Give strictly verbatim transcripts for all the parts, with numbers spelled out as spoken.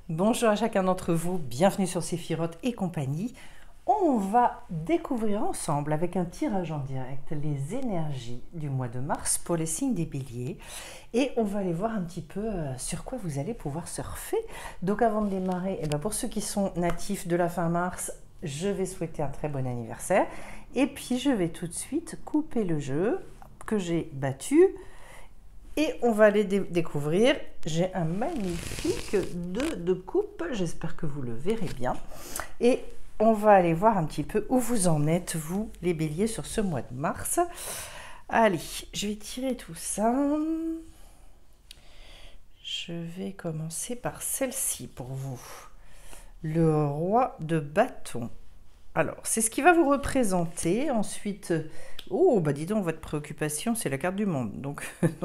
Bonjour à chacun d'entre vous, bienvenue sur Séphiroth et compagnie. On va découvrir ensemble avec un tirage en direct les énergies du mois de mars pour les signes des béliers et on va aller voir un petit peu sur quoi vous allez pouvoir surfer. Donc avant de démarrer, eh bien pour ceux qui sont natifs de la fin mars, je vais souhaiter un très bon anniversaire et puis je vais tout de suite couper le jeu que j'ai battu. Et on va aller dé découvrir, j'ai un magnifique deux de coupe, j'espère que vous le verrez bien. Et on va aller voir un petit peu où vous en êtes, vous, les béliers, sur ce mois de mars. Allez, je vais tirer tout ça. Je vais commencer par celle-ci pour vous. Le roi de bâton. Alors, c'est ce qui va vous représenter. Ensuite, oh, bah dis donc, votre préoccupation, c'est la carte du monde. Donc,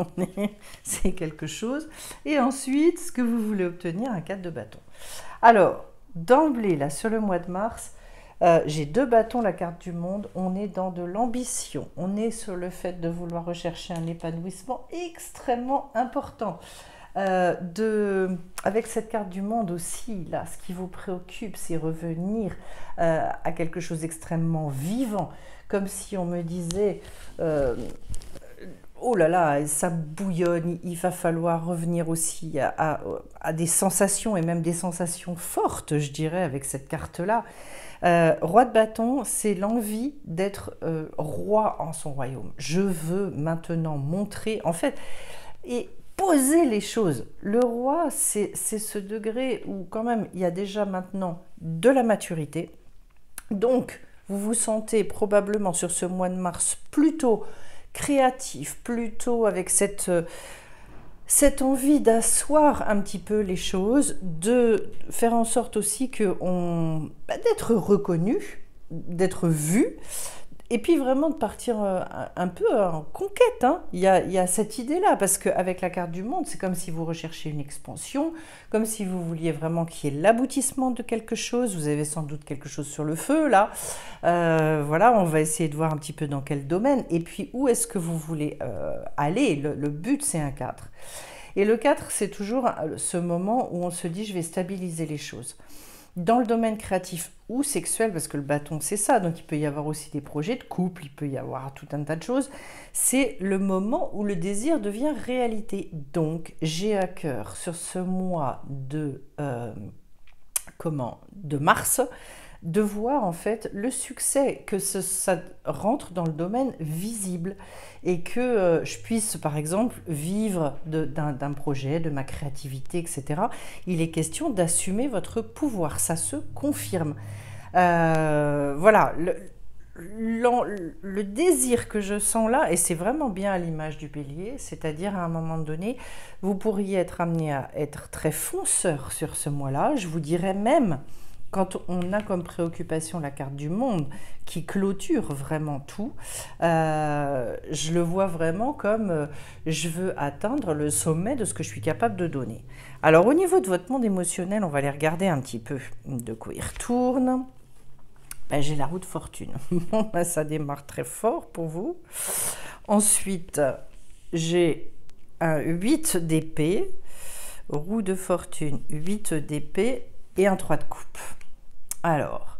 c'est quelque chose. Et ensuite, ce que vous voulez obtenir, un quatre de bâton. Alors, d'emblée, là, sur le mois de mars, euh, j'ai deux bâtons, la carte du monde. On est dans de l'ambition. On est sur le fait de vouloir rechercher un épanouissement extrêmement important. Euh, de, avec cette carte du monde aussi, là, ce qui vous préoccupe, c'est revenir euh, à quelque chose d'extrêmement vivant, comme si on me disait euh, oh là là, ça bouillonne, il va falloir revenir aussi à, à, à des sensations, et même des sensations fortes, je dirais, avec cette carte-là. Euh, roi de bâton, c'est l'envie d'être euh, roi en son royaume. Je veux maintenant montrer, en fait, et poser les choses. Le roi, c'est ce degré où quand même il y a déjà maintenant de la maturité. Donc, vous vous sentez probablement sur ce mois de mars plutôt créatif, plutôt avec cette, cette envie d'asseoir un petit peu les choses, de faire en sorte aussi que on, bah, d'être reconnu, d'être vu, et puis vraiment de partir euh, un peu en conquête. Hein. Il y a, il y a cette idée-là, parce qu'avec la carte du monde, c'est comme si vous recherchiez une expansion, comme si vous vouliez vraiment qu'il y ait l'aboutissement de quelque chose. Vous avez sans doute quelque chose sur le feu, là. Euh, voilà, on va essayer de voir un petit peu dans quel domaine. Et puis, où est-ce que vous voulez euh, aller? Le, le but, c'est un quatre. Et le quatre, c'est toujours ce moment où on se dit, je vais stabiliser les choses. Dans le domaine créatif ou sexuel, parce que le bâton c'est ça, donc il peut y avoir aussi des projets de couple, il peut y avoir tout un tas de choses, c'est le moment où le désir devient réalité. Donc j'ai à cœur sur ce mois de, euh, comment, de mars, de voir en fait le succès, que ce, ça rentre dans le domaine visible et que euh, je puisse par exemple vivre d'un projet, de ma créativité, et cetera. Il est question d'assumer votre pouvoir, ça se confirme. Euh, voilà, le, le, le désir que je sens là, et c'est vraiment bien à l'image du bélier, c'est-à-dire à un moment donné, vous pourriez être amené à être très fonceur sur ce mois-là, je vous dirais même, quand on a comme préoccupation la carte du monde qui clôture vraiment tout, euh, je le vois vraiment comme euh, je veux atteindre le sommet de ce que je suis capable de donner. Alors au niveau de votre monde émotionnel, on va aller regarder un petit peu de quoi il retourne. Ben, j'ai la roue de fortune. Bon, ben, ça démarre très fort pour vous. Ensuite, j'ai un huit d'épée, roue de fortune, huit d'épée et un trois de coupe. Alors,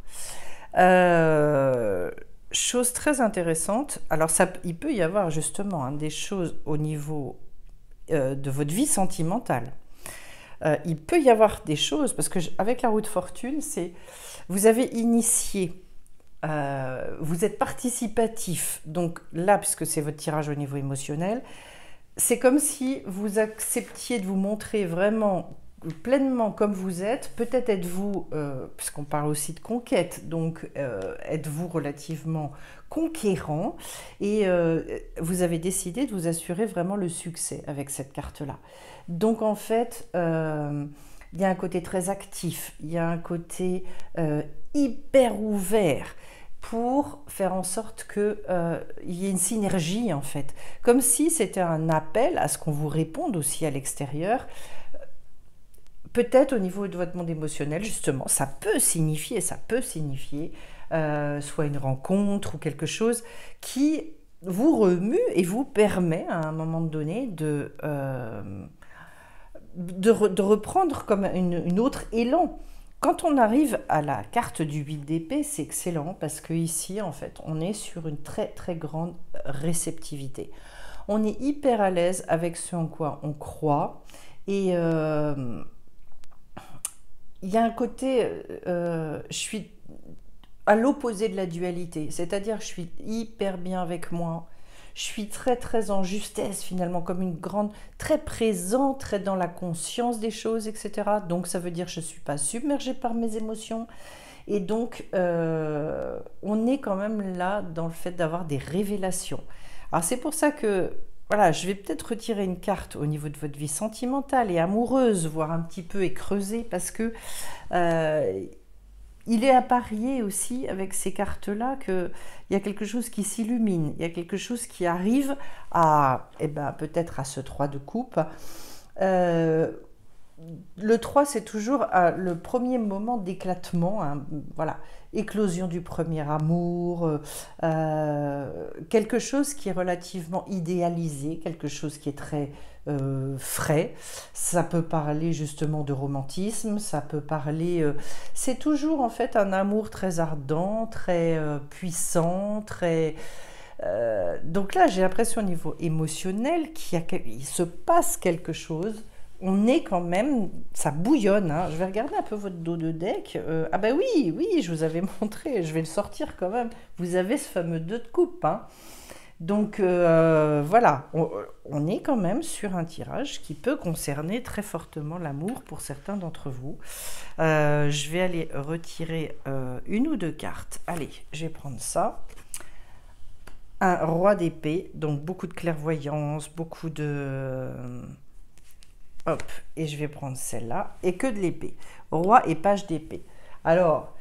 euh, chose très intéressante, alors ça, il peut y avoir justement hein, des choses au niveau euh, de votre vie sentimentale. Euh, il peut y avoir des choses, parce que je, avec la roue de fortune, c'est vous avez initié, euh, vous êtes participatif, donc là, puisque c'est votre tirage au niveau émotionnel, c'est comme si vous acceptiez de vous montrer vraiment pleinement comme vous êtes. Peut-être êtes-vous, euh, puisqu'on parle aussi de conquête, donc euh, êtes-vous relativement conquérant et euh, vous avez décidé de vous assurer vraiment le succès avec cette carte-là. Donc en fait, euh, il y a un côté très actif, il y a un côté euh, hyper ouvert pour faire en sorte qu'il euh, y ait une synergie en fait, comme si c'était un appel à ce qu'on vous réponde aussi à l'extérieur. Peut-être au niveau de votre monde émotionnel, justement, ça peut signifier, ça peut signifier euh, soit une rencontre ou quelque chose qui vous remue et vous permet à un moment donné de, euh, de, re, de reprendre comme une, une autre élan. Quand on arrive à la carte du huit d'épée, c'est excellent parce que ici, en fait, on est sur une très très grande réceptivité. On est hyper à l'aise avec ce en quoi on croit. Et euh, il y a un côté, euh, je suis à l'opposé de la dualité, c'est-à-dire je suis hyper bien avec moi. Je suis très très en justesse finalement, comme une grande, très présente, très dans la conscience des choses, et cetera. Donc ça veut dire que je ne suis pas submergée par mes émotions. Et donc euh, on est quand même là dans le fait d'avoir des révélations. Alors c'est pour ça que, voilà, je vais peut-être retirer une carte au niveau de votre vie sentimentale et amoureuse, voir un petit peu et creuser, parce que euh, il est à parier aussi avec ces cartes-là qu'il y a quelque chose qui s'illumine, il y a quelque chose qui arrive à, eh ben, peut-être à ce trois de coupe. Euh, le trois, c'est toujours euh, le premier moment d'éclatement, hein, voilà, éclosion du premier amour, euh, quelque chose qui est relativement idéalisé, quelque chose qui est très euh, frais. Ça peut parler justement de romantisme, ça peut parler... Euh, c'est toujours en fait un amour très ardent, très euh, puissant, très... Euh, donc là, j'ai l'impression au niveau émotionnel qu'il y a, il se passe quelque chose. On est quand même, ça bouillonne, hein. Je vais regarder un peu votre dos de deck. Euh, ah ben oui, oui, je vous avais montré, je vais le sortir quand même. Vous avez ce fameux deux de coupe, hein. Donc euh, voilà, on, on est quand même sur un tirage qui peut concerner très fortement l'amour pour certains d'entre vous. Euh, je vais aller retirer euh, une ou deux cartes. Allez, je vais prendre ça. Un roi d'épée, donc beaucoup de clairvoyance, beaucoup de... Hop, et je vais prendre celle-là, et que de l'épée. Roi et page d'épée. Alors,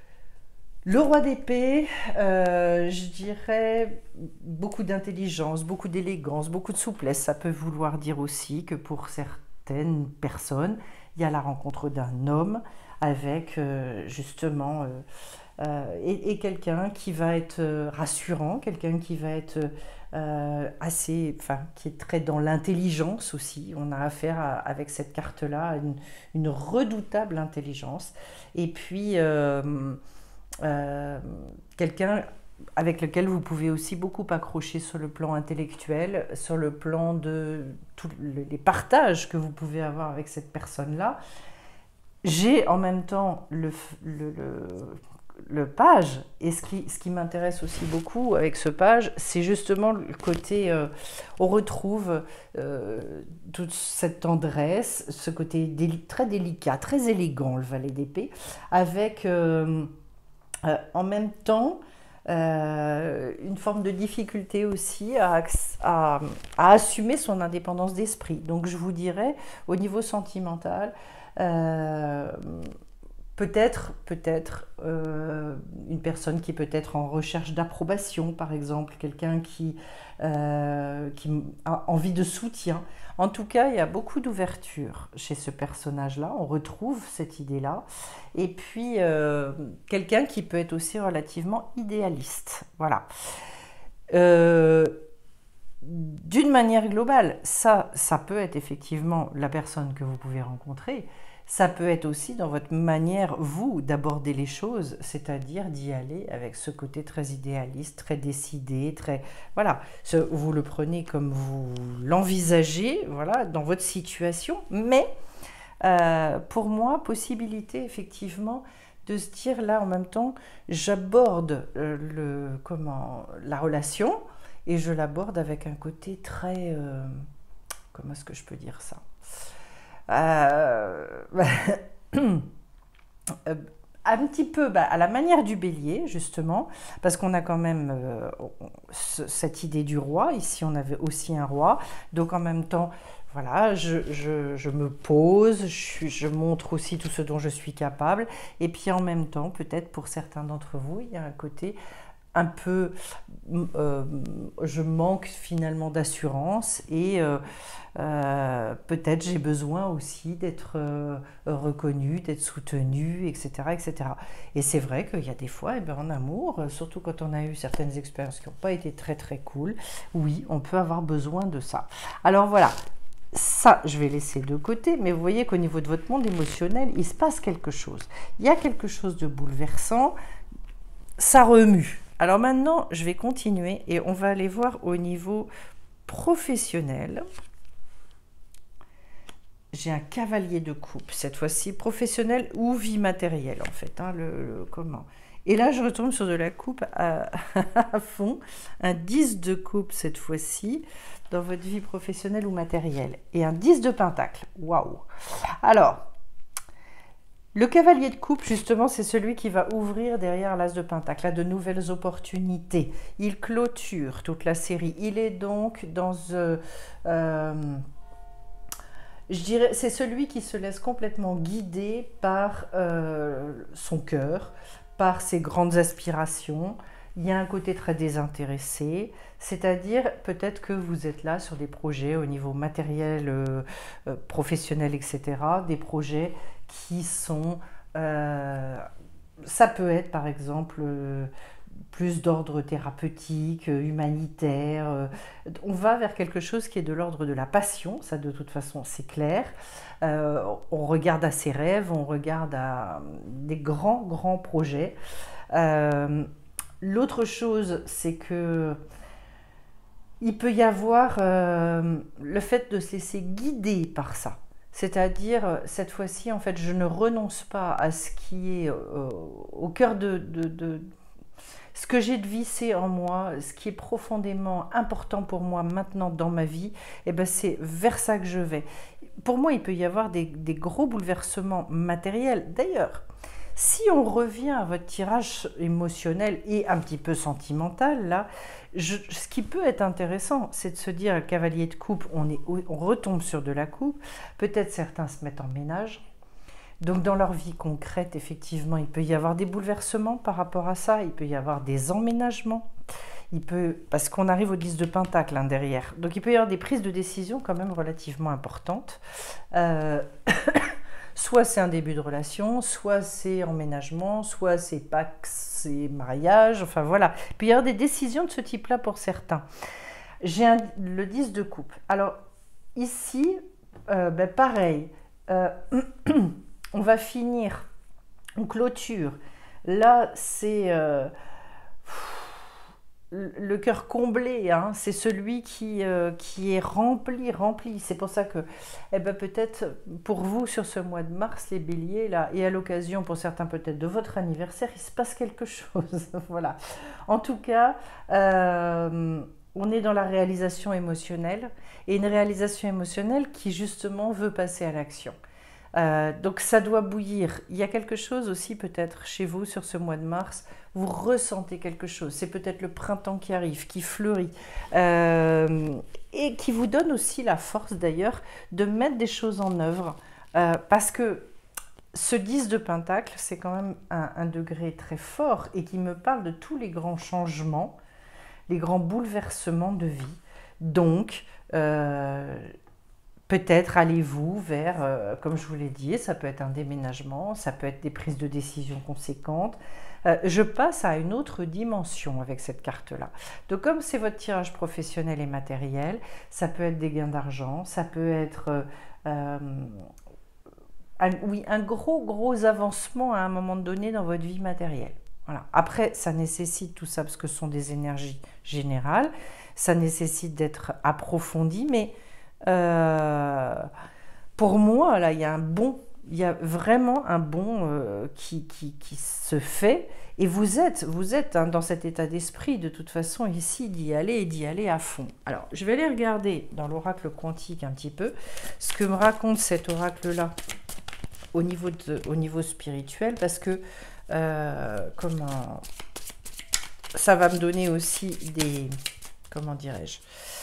le roi d'épée, euh, je dirais beaucoup d'intelligence, beaucoup d'élégance, beaucoup de souplesse. Ça peut vouloir dire aussi que pour certaines personnes, il y a la rencontre d'un homme avec euh, justement... Euh, euh, et, et quelqu'un qui va être euh, rassurant, quelqu'un qui va être... Euh, assez, enfin, qui est très dans l'intelligence aussi. On a affaire à, avec cette carte-là à une, une redoutable intelligence. Et puis, euh, euh, quelqu'un avec lequel vous pouvez aussi beaucoup accrocher sur le plan intellectuel, sur le plan de tous les partages que vous pouvez avoir avec cette personne-là. J'ai en même temps le... le, le le page, et ce qui, ce qui m'intéresse aussi beaucoup avec ce page, c'est justement le côté, euh, on retrouve euh, toute cette tendresse, ce côté déli très délicat, très élégant, le valet d'épée, avec euh, euh, en même temps euh, une forme de difficulté aussi à, à, à assumer son indépendance d'esprit. Donc je vous dirais, au niveau sentimental, euh, Peut-être, peut-être euh, une personne qui peut être en recherche d'approbation, par exemple, quelqu'un qui, euh, qui a envie de soutien. En tout cas, il y a beaucoup d'ouverture chez ce personnage-là, on retrouve cette idée-là. Et puis, euh, quelqu'un qui peut être aussi relativement idéaliste. Voilà. Euh, d'une manière globale, ça, ça peut être effectivement la personne que vous pouvez rencontrer. Ça peut être aussi dans votre manière, vous, d'aborder les choses, c'est-à-dire d'y aller avec ce côté très idéaliste, très décidé, très... Voilà, vous le prenez comme vous l'envisagez, voilà, dans votre situation, mais euh, pour moi, possibilité, effectivement, de se dire, là, en même temps, j'aborde euh, le, comment, la relation, et je l'aborde avec un côté très... Euh, comment est-ce que je peux dire ça ? Euh, un petit peu bah, à la manière du bélier, justement, parce qu'on a quand même euh, cette idée du roi. Ici, on avait aussi un roi. Donc, en même temps, voilà, je, je, je me pose, je, je montre aussi tout ce dont je suis capable. Et puis, en même temps, peut-être pour certains d'entre vous, il y a un côté un peu... Euh, je manque finalement d'assurance et... Euh, Euh, peut-être j'ai besoin aussi d'être euh, reconnu, d'être soutenu, et cetera, et cetera. Et c'est vrai qu'il y a des fois, eh ben, en amour, surtout quand on a eu certaines expériences qui n'ont pas été très très cool, oui, on peut avoir besoin de ça. Alors voilà, Ça, je vais laisser de côté, mais vous voyez qu'au niveau de votre monde émotionnel, il se passe quelque chose. Il y a quelque chose de bouleversant, ça remue. Alors maintenant, je vais continuer et on va aller voir au niveau professionnel. J'ai un cavalier de coupe, cette fois-ci professionnel ou vie matérielle en fait. Hein, le, le, comment Et là, je retombe sur de la coupe à, à fond, un dix de coupe cette fois-ci, dans votre vie professionnelle ou matérielle. Et un dix de pentacle. Waouh! Alors, le cavalier de coupe, justement, c'est celui qui va ouvrir derrière l'as de pentacle, là, de nouvelles opportunités. Il clôture toute la série. Il est donc dans... Euh, euh, je dirais, c'est celui qui se laisse complètement guider par euh, son cœur, par ses grandes aspirations. Il y a un côté très désintéressé, c'est-à-dire peut-être que vous êtes là sur des projets au niveau matériel, euh, euh, professionnel, et cetera. Des projets qui sont... Euh, ça peut être par exemple... Euh, plus d'ordre thérapeutique, humanitaire. Euh, on va vers quelque chose qui est de l'ordre de la passion, ça de toute façon c'est clair. Euh, on regarde à ses rêves, on regarde à des grands, grands projets. Euh, L'autre chose, c'est que il peut y avoir euh, le fait de se laisser guider par ça. C'est-à-dire, cette fois-ci, en fait, je ne renonce pas à ce qui est euh, au cœur de... de, de ce que j'ai de vissé en moi, ce qui est profondément important pour moi maintenant dans ma vie, eh ben c'est vers ça que je vais. Pour moi, il peut y avoir des, des gros bouleversements matériels. D'ailleurs, si on revient à votre tirage émotionnel et un petit peu sentimental, là, je, ce qui peut être intéressant, c'est de se dire, cavalier de coupe, on, est, on retombe sur de la coupe, peut-être certains se mettent en ménage. Donc dans leur vie concrète, effectivement, il peut y avoir des bouleversements par rapport à ça, il peut y avoir des emménagements, il peut, parce qu'on arrive au dix de pentacle hein, derrière, donc il peut y avoir des prises de décision quand même relativement importantes. Euh, soit c'est un début de relation, soit c'est emménagement, soit c'est Pax, c'est mariage, enfin voilà. Il peut y avoir des décisions de ce type-là pour certains. J'ai un, le dix de coupe. Alors ici, euh, ben pareil, euh, on va finir, on clôture. Là, c'est euh, le cœur comblé, hein, c'est celui qui, euh, qui est rempli, rempli. C'est pour ça que, eh ben, peut-être pour vous, sur ce mois de mars, les béliers, là, et à l'occasion, pour certains peut-être, de votre anniversaire, il se passe quelque chose. Voilà. En tout cas, euh, on est dans la réalisation émotionnelle, et une réalisation émotionnelle qui, justement, veut passer à l'action. Euh, donc ça doit bouillir. Il y a quelque chose aussi peut-être chez vous sur ce mois de mars, vous ressentez quelque chose. C'est peut-être le printemps qui arrive, qui fleurit euh, et qui vous donne aussi la force d'ailleurs de mettre des choses en œuvre euh, parce que ce dix de pentacle, c'est quand même un, un degré très fort et qui me parle de tous les grands changements, les grands bouleversements de vie. Donc, euh, peut-être allez-vous vers, euh, comme je vous l'ai dit, ça peut être un déménagement, ça peut être des prises de décision conséquentes. Euh, je passe à une autre dimension avec cette carte-là. Donc comme c'est votre tirage professionnel et matériel, ça peut être des gains d'argent, ça peut être euh, un, oui, un gros, gros avancement à un moment donné dans votre vie matérielle. Voilà. Après, ça nécessite tout ça parce que ce sont des énergies générales, ça nécessite d'être approfondi, mais Euh, pour moi, là, il y a un bond, il y a vraiment un bond euh, qui, qui, qui se fait. Et vous êtes, vous êtes hein, dans cet état d'esprit, de toute façon, ici, d'y aller et d'y aller à fond. Alors, je vais aller regarder dans l'oracle quantique un petit peu ce que me raconte cet oracle-là au niveau, de, au niveau spirituel, parce que euh, comment, ça va me donner aussi des, comment dirais-je,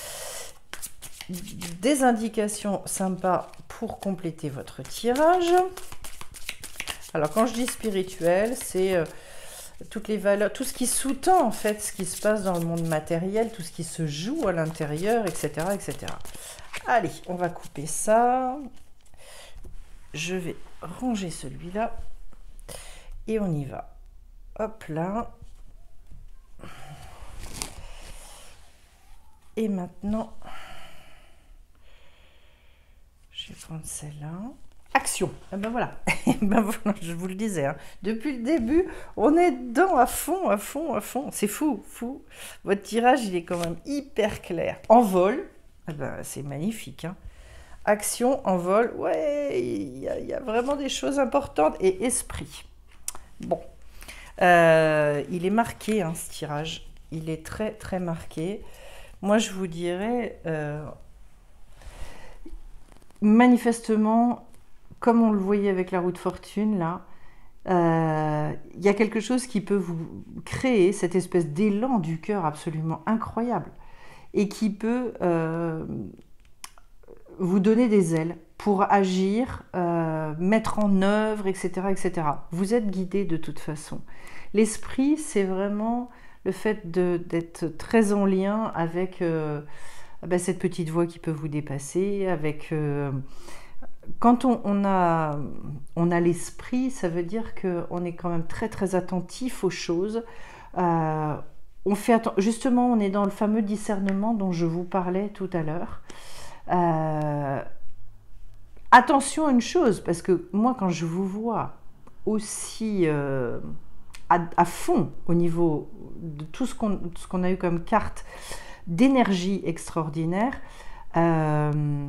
des indications sympas pour compléter votre tirage. Alors quand je dis spirituel, c'est euh, toutes les valeurs, tout ce qui sous-tend en fait ce qui se passe dans le monde matériel, tout ce qui se joue à l'intérieur, et cetera, et cetera. Allez, on va couper ça. Je vais ranger celui-là et on y va. Hop là. Et maintenant, Je vais prendre celle-là. Action. Et ben voilà. Et ben voilà, je vous le disais. Hein. Depuis le début, on est dedans à fond, à fond, à fond. C'est fou, fou. Votre tirage, il est quand même hyper clair. En vol, eh ben, c'est magnifique. Hein. Action, en vol, ouais, il y, y a vraiment des choses importantes. Et esprit. Bon. Euh, il est marqué, hein, ce tirage. Il est très, très marqué. Moi, je vous dirais, euh, manifestement, comme on le voyait avec la roue de fortune, là, euh, il y a quelque chose qui peut vous créer cette espèce d'élan du cœur absolument incroyable et qui peut euh, vous donner des ailes pour agir, euh, mettre en œuvre, et cetera, et cetera. Vous êtes guidé de toute façon. L'esprit, c'est vraiment le fait d'être très en lien avec euh, ben, cette petite voix qui peut vous dépasser, avec... Euh, Quand on, on a, on a l'esprit, ça veut dire qu'on est quand même très très attentif aux choses. Euh, on fait justement, on est dans le fameux discernement dont je vous parlais tout à l'heure. Euh, attention à une chose, parce que moi quand je vous vois aussi euh, à, à fond au niveau de tout ce qu'on ce qu'on a eu comme carte d'énergie extraordinaire, euh,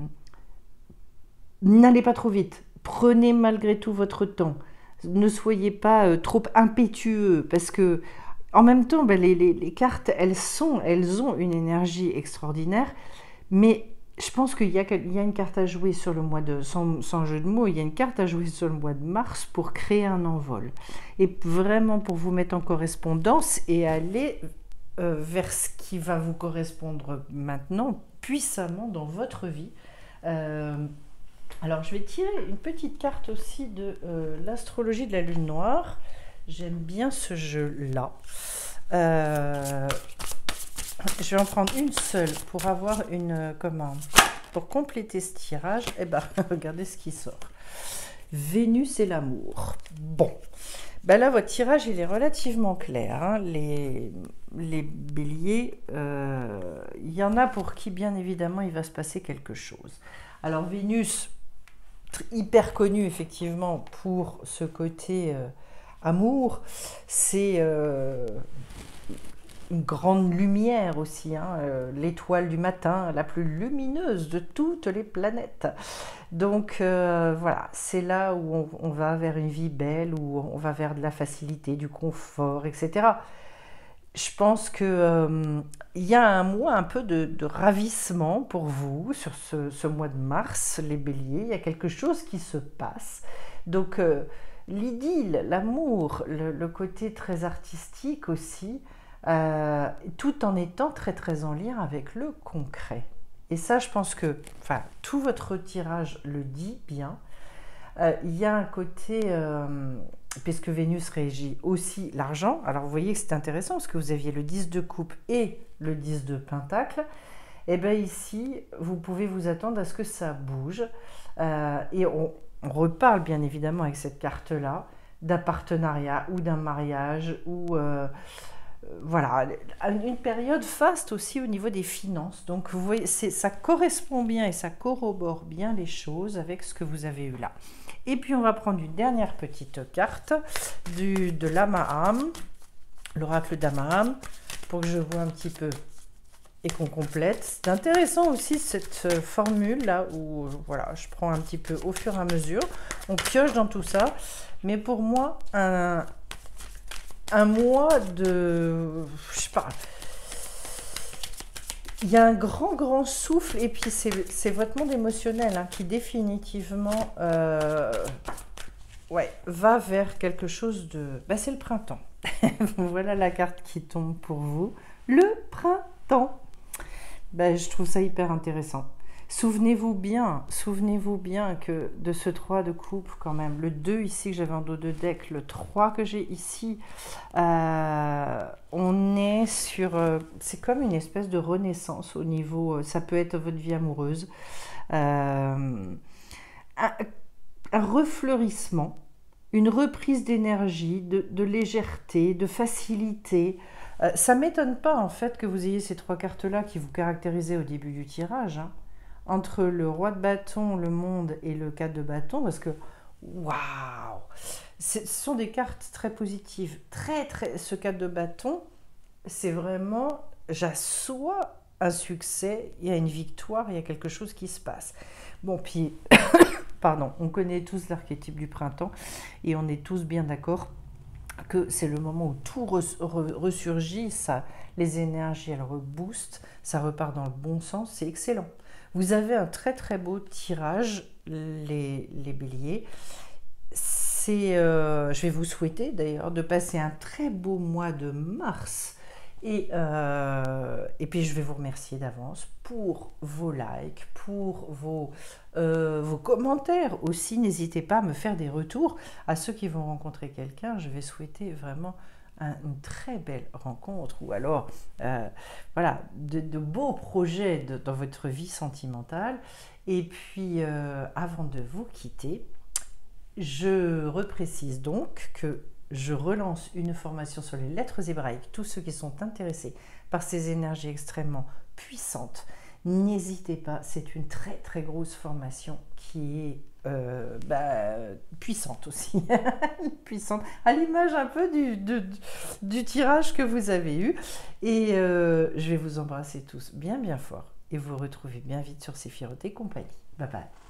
n'allez pas trop vite, prenez malgré tout votre temps, ne soyez pas euh, trop impétueux, parce que en même temps, ben, les, les, les cartes, elles, sont, elles ont une énergie extraordinaire, mais je pense qu'il y a, il y a une carte à jouer sur le mois de, sans, sans jeu de mots, il y a une carte à jouer sur le mois de mars pour créer un envol, et vraiment pour vous mettre en correspondance et aller euh, vers ce qui va vous correspondre maintenant, puissamment dans votre vie. Euh, Alors, je vais tirer une petite carte aussi de euh, l'astrologie de la lune noire. J'aime bien ce jeu-là. Euh, je vais en prendre une seule pour avoir une euh, commande. Pour compléter ce tirage, eh ben, regardez ce qui sort. Vénus et l'amour. Bon. Ben là, votre tirage, il est relativement clair. Hein. Les, les béliers, euh, il y en a pour qui, bien évidemment, il va se passer quelque chose. Alors, Vénus... hyper connu effectivement pour ce côté euh, amour, c'est euh, une grande lumière aussi, hein, euh, l'étoile du matin, la plus lumineuse de toutes les planètes. Donc euh, voilà, c'est là où on, on va vers une vie belle, où on va vers de la facilité, du confort, et cetera. Je pense qu'il euh, y a un mois un peu de, de ravissement pour vous sur ce, ce mois de mars, les béliers. Il y a quelque chose qui se passe. Donc euh, l'idylle, l'amour, le, le côté très artistique aussi, euh, tout en étant très très en lien avec le concret. Et ça, je pense que enfin, tout votre tirage le dit bien. Euh, il y a un côté... Euh, puisque Vénus régit aussi l'argent. Alors vous voyez que c'est intéressant parce que vous aviez le dix de coupe et le dix de pentacle. Et bien ici, vous pouvez vous attendre à ce que ça bouge. Euh, et on, on reparle bien évidemment avec cette carte-là d'un partenariat ou d'un mariage ou... Euh, voilà, une période faste aussi au niveau des finances. Donc vous voyez, ça correspond bien et ça corrobore bien les choses avec ce que vous avez eu là. Et puis on va prendre une dernière petite carte du, de l'Amaham, l'oracle d'Amaham, pour que je vois un petit peu et qu'on complète. C'est intéressant aussi cette formule là où voilà, je prends un petit peu au fur et à mesure, on pioche dans tout ça, mais pour moi un, un mois de, je sais pas, il y a un grand, grand souffle, et puis c'est votre monde émotionnel hein, qui définitivement euh, ouais, va vers quelque chose de... Ben, c'est le printemps. Voilà la carte qui tombe pour vous. Le printemps. Ben, je trouve ça hyper intéressant. Souvenez-vous bien, souvenez-vous bien que de ce trois de coupe quand même, le deux ici que j'avais en dos de deck, le trois que j'ai ici, euh, on est sur, euh, c'est comme une espèce de renaissance au niveau, euh, ça peut être votre vie amoureuse, euh, un, un refleurissement, une reprise d'énergie, de, de légèreté, de facilité. Euh, ça ne m'étonne pas en fait que vous ayez ces trois cartes-là qui vous caractérisaient au début du tirage, hein. entre le roi de bâton, le monde et le quatre de bâton, parce que waouh, ce sont des cartes très positives. Très, très, ce quatre de bâton, c'est vraiment, j'assois un succès, il y a une victoire, il y a quelque chose qui se passe. Bon, puis, pardon, on connaît tous l'archétype du printemps et on est tous bien d'accord que c'est le moment où tout res, re, ressurgit, ça, les énergies, elles reboostent, ça repart dans le bon sens, c'est excellent. Vous avez un très très beau tirage, les, les béliers. C'est, euh, je vais vous souhaiter d'ailleurs de passer un très beau mois de mars. Et, euh, et puis je vais vous remercier d'avance pour vos likes, pour vos, euh, vos commentaires aussi. N'hésitez pas à me faire des retours. À ceux qui vont rencontrer quelqu'un, je vais souhaiter vraiment un, une très belle rencontre ou alors euh, voilà, de, de beaux projets de, dans votre vie sentimentale. Et puis euh, avant de vous quitter, je reprécise donc que je relance une formation sur les lettres hébraïques. Tous ceux qui sont intéressés par ces énergies extrêmement puissantes, n'hésitez pas, c'est une très très grosse formation qui est euh, bah, puissante aussi, puissante, à l'image un peu du, du, du tirage que vous avez eu. Et euh, je vais vous embrasser tous bien bien fort et vous retrouver bien vite sur Séphiroth et compagnie. Bye bye.